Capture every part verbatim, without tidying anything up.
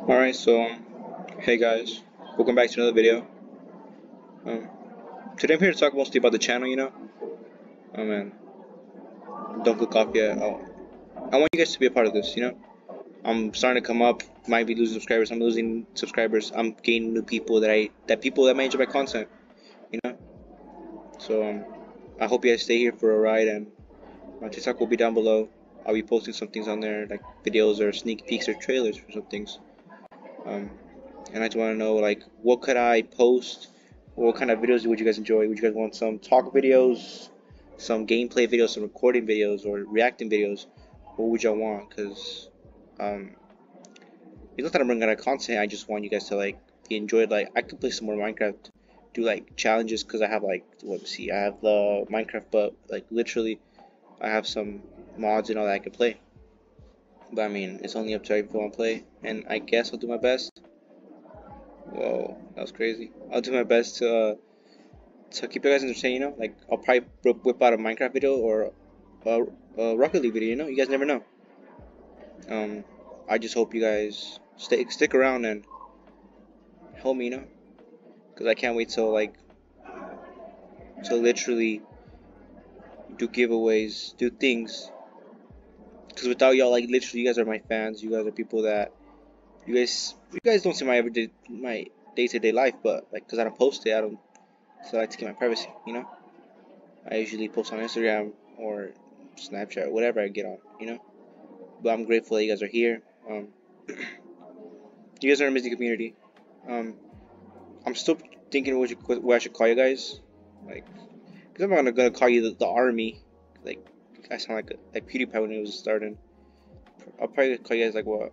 Alright, so, um, hey guys, welcome back to another video. Um, today I'm here to talk mostly about the channel, you know? Oh man, don't click off yet. Oh, I want you guys to be a part of this, you know? I'm starting to come up, might be losing subscribers, I'm losing subscribers, I'm gaining new people that I, that people that might enjoy my content, you know? So, um, I hope you guys stay here for a ride, and my TikTok will be down below. I'll be posting some things on there, like videos or sneak peeks or trailers for some things. Um, and I just want to know, like, what could I post? What kind of videos would you guys enjoy? Would you guys want some talk videos, some gameplay videos, some recording videos, or reacting videos? What would y'all want? Because um, it's not that I'm running out of content. I just want you guys to like be enjoyed. Like, I could play some more Minecraft, do like challenges, because I have like, let me see, I have the Minecraft, but like literally, I have some mods and all that I could play. But I mean, it's only up to you if you want to play, and I guess I'll do my best. Whoa, that was crazy. I'll do my best to uh, to keep you guys entertained, you know? Like, I'll probably whip out a Minecraft video or a, a Rocket League video, you know? You guys never know. Um, I just hope you guys stay stick around and help me, you know? Because I can't wait till, like, to literally do giveaways, do things. Because without y'all, like, literally, you guys are my fans. You guys are people that, you guys, you guys don't see my everyday, my day-to-day life, but, like, because I don't post it, I don't, so I like to keep my privacy, you know? I usually post on Instagram or Snapchat or whatever I get on, you know? But I'm grateful that you guys are here. Um, you guys are an amazing community. Um, I'm still thinking what, you, what I should call you guys. Like, because I'm not gonna, gonna call you the, the army. Like, I sound like, like PewDiePie when he was starting. I'll probably call you guys like what?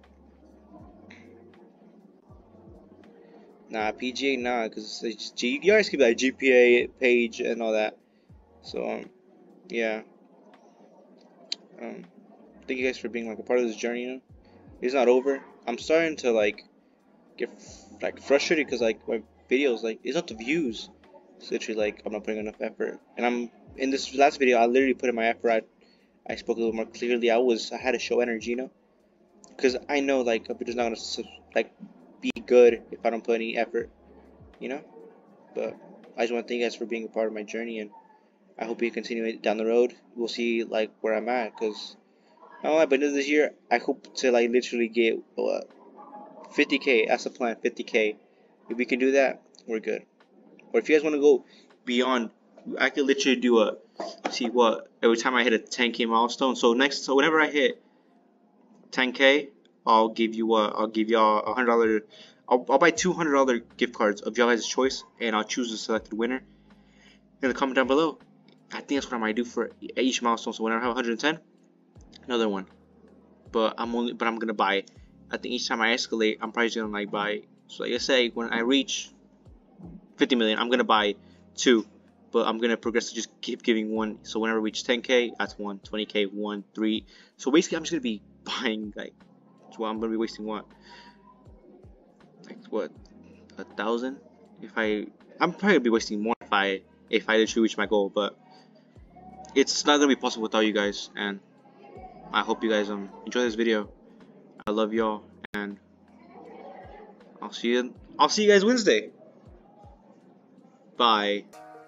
Nah, P G A, nah, because it's G. You guys keep like G P A page and all that. So um, yeah. Um, thank you guys for being like a part of this journey. You know, it's not over. I'm starting to like get like frustrated because like my videos, like, it's not the views. It's literally like I'm not putting enough effort. And I'm in this last video, I literally put in my effort. I, I spoke a little more clearly. I was I had to show energy, you know, because I know like a video's not gonna like be good if I don't put any effort, you know. But I just want to thank you guys for being a part of my journey, and I hope you continue it down the road. We'll see like where I'm at, because I don't know, by the end of this year I hope to like literally get what, fifty K. That's the plan, fifty K. If we can do that, we're good. Or if you guys want to go beyond, I could literally do a, see what, every time I hit a ten K milestone. So next, so whenever I hit ten K, I'll give you a, I'll give y'all a hundred dollar, I'll, I'll buy two hundred dollar gift cards of y'all guys' choice, and I'll choose the selected winner. In the comment down below, I think that's what I might do for each milestone. So whenever I have one hundred ten, another one. But I'm only, but I'm gonna buy, I think each time I escalate, I'm probably just gonna like buy. So like I say, when I reach fifty million, I'm gonna buy two, but I'm gonna progressively just keep giving one. So whenever I reach ten K, that's one, twenty K, one, three. So basically, I'm just gonna be buying like, well, I'm gonna be wasting what, like what, a thousand? If I, I'm probably gonna be wasting more if I, if I literally reach my goal. But it's not gonna be possible without you guys, and I hope you guys um enjoy this video. I love y'all, and I'll see you. I'll see you guys Wednesday. Bye.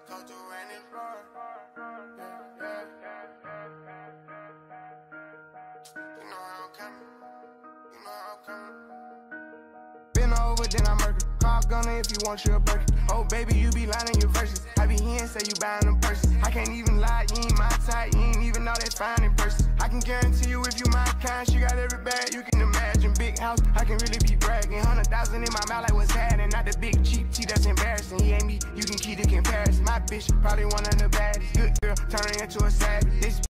Been over, then I murder. Call gunner if you want your burger. Oh baby, you be lying in your verses. I be here and say you buying them purses. I can't even lie, you ain't my type. You ain't even know that fine in person. I can guarantee you if you my kind, she got every bag you can imagine. Big house, I can really be bragging. Hundred thousand in my mouth like what's happening. Not the big cheap tea that's embarrassing. He ain't me, you can keep the comparison. My bitch probably one of the baddest. Good girl, turning into a savage. This